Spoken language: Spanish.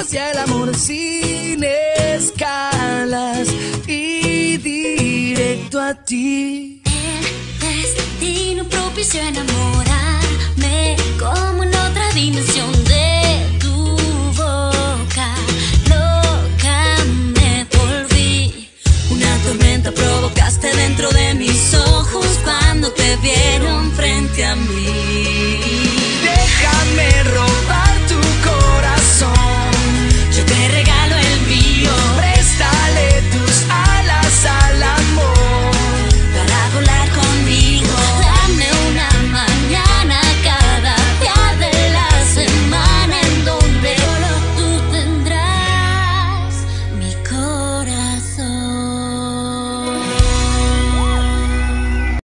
hacia el amor sin escalas y directo a ti. El destino propicio enamorarme como en otra dimensión.